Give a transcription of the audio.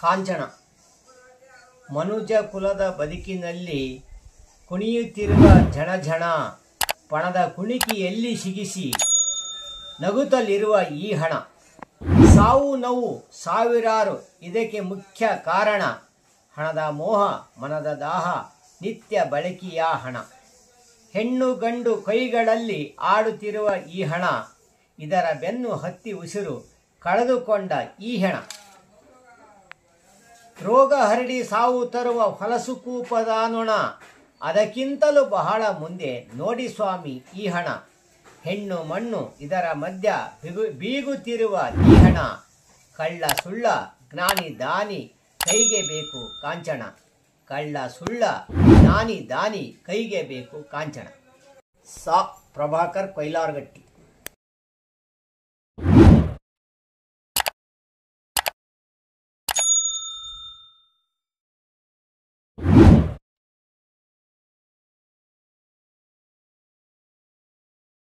ಕಾಂಚನ. ಮನುಜ ಕುಲದ ಬದುಕಿನಲ್ಲಿ ಕುಣಿಯುತ್ತಿರುವ ಝಣಝಣ ಪಣದ ಕುಣಿಕೆಯಲ್ಲಿ ಸಿಗಿಸಿ ನಗುತ್ತಲಿರುವ ಈ ಹಣ. ಸಾವು ನೋವು ಸಾವಿರಾರು, ಇದಕ್ಕೆ ಮುಖ್ಯ ಕಾರಣ ಹಣದ ಮೋಹ, ಮನದ ದಾಹ, ನಿತ್ಯ ಬಳಕೆಯ ಹಣ. ಹೆಣ್ಣು ಗಂಡು ಕೈಗಳಲ್ಲಿ ಆಡುತ್ತಿರುವ ಈ ಹಣ, ಇದರ ಬೆನ್ನು ಹತ್ತಿ ಉಸಿರು ಕಳೆದುಕೊಂಡ ಈ ಹೆಣ. ರೋಗ ಹರಡಿ ಸಾವು ತರುವ ಹೊಲಸುಕೂಪದ ನೊಣ, ಅದಕ್ಕಿಂತಲೂ ಬಹಳ ಮುಂದೆ ನೋಡಿ ಸ್ವಾಮಿ ಈ ಹಣ. ಹೆಣ್ಣು ಮಣ್ಣು ಇದರ ಮಧ್ಯ ಬೀಗುತ್ತಿರುವ ಈ ಹಣ. ಕಳ್ಳ ಸುಳ್ಳ ಜ್ಞಾನಿ ದಾನಿ ಕೈಗೆ ಬೇಕು ಕಾಂಚನ. ಕಳ್ಳ ಸುಳ್ಳ ಜ್ಞಾನಿ ದಾನಿ ಕೈಗೆ ಬೇಕು ಕಾಂಚನ. ಸಾ ಪ್ರಭಾಕರ್ ಕೊಯ್ಲಾರ್ಗಟ್ಟಿ.